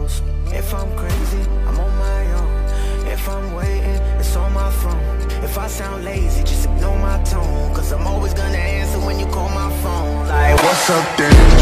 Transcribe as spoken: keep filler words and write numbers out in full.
goes. If I'm crazy, I'm on my own. If I'm waiting, it's on my phone. If I sound lazy, just ignore my tone, cause I'm always gonna answer when you call my phone. Like, what's up then?